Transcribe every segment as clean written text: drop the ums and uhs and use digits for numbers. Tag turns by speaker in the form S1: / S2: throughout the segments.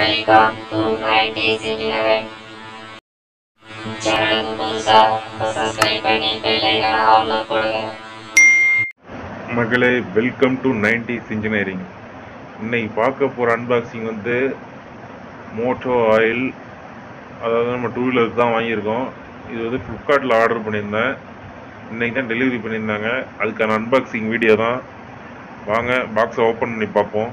S1: Welcome to 90s Engineering. சேனலுக்கு புதுசா subscribe பண்ணி பெல் ஐகானை ஆன்ல போடுங்க.
S2: மகளே, வெல்கம் டு 90s இன்ஜினியரிங். இன்னைக்கு பார்க்க போகிற அன்பாக்சிங் வந்து மோட்டோ ஆயில், அதாவது நம்ம 2 வீலருக்கு தான் வாங்கியிருக்கோம். இது வந்து ஃப்ளிப்கார்ட்டில் ஆர்டர் பண்ணியிருந்தேன். இன்றைக்கி தான் டெலிவரி பண்ணியிருந்தாங்க. அதுக்கான அன்பாக்சிங் வீடியோ தான். வாங்க பாக்ஸை ஓப்பன் பண்ணி பார்ப்போம்.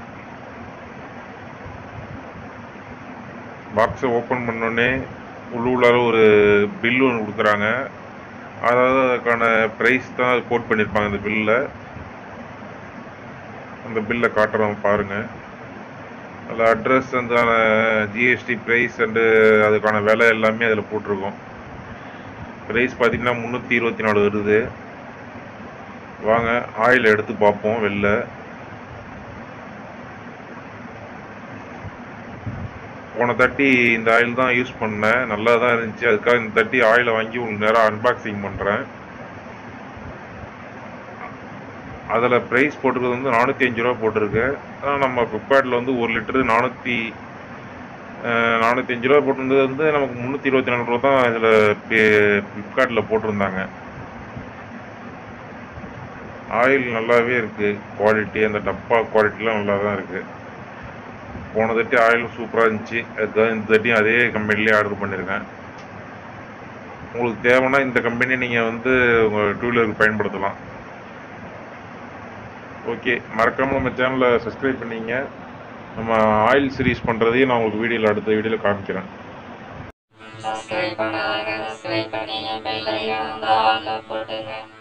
S2: பாக்ஸை ஓப்பன் பண்ணோடனே உள்ளார ஒரு பில் ஒன்று கொடுக்குறாங்க. அதாவது அதுக்கான ப்ரைஸ் தான் கோட் பண்ணியிருப்பாங்க இந்த பில்லில். அந்த பில்லை காட்டுறோம் பாருங்கள். அதில் அட்ரஸ், அந்த ஜிஎஸ்டி ப்ரைஸ் அண்டு அதுக்கான விலை எல்லாமே அதில் போட்டிருக்கோம். ப்ரைஸ் பார்த்திங்கன்னா 324 வருது. வாங்க ஆயில் எடுத்து பார்ப்போம். வெளில போன தட்டி இந்த ஆயில் தான் யூஸ் பண்ணேன், நல்லா தான் இருந்துச்சு. அதுக்காக இந்த தட்டி ஆயிலை வாங்கி உங்களுக்கு நேராக அன்பாக்சிங் பண்ணுறேன். அதில் ப்ரைஸ் போட்டிருக்கிறது வந்து 405 ரூபா போட்டிருக்கு. ஆனால் நம்ம ஃப்ளிப்கார்ட்டில் வந்து 1 லிட்டரு 405 ரூபா போட்டிருந்தது வந்து நமக்கு 324 ரூபா தான் இதில் ஃப்ளிப்கார்ட்டில் போட்டிருந்தாங்க. ஆயில் நல்லாவே இருக்குது, குவாலிட்டி அந்த டப்பா குவாலிட்டிலாம் நல்லா தான் இருக்குது. போன தட்டி ஆயிலும் சூப்பராக இருந்துச்சு. அதுக்காக இந்த தட்டியும் அதே கம்பெனிலே ஆர்டர் பண்ணியிருக்கேன். உங்களுக்கு தேவைன்னா இந்த கம்பெனியை நீங்கள் வந்து உங்கள் 2 வீலருக்கு பயன்படுத்தலாம். ஓகே, மறக்காமல் நம்ம சேனலை சப்ஸ்கிரைப் பண்ணிங்க. நம்ம ஆயில் சீரிஸ் பண்ணுறதையும் நான் உங்களுக்கு அடுத்த வீடியோவில் காமிக்கிறேன்.
S1: சப்ஸ்கிரைப் பண்ணாதவங்க சப்ஸ்கிரைப் பண்ணி பெல் ஐகானை ஆன்ல போட்டுங்க.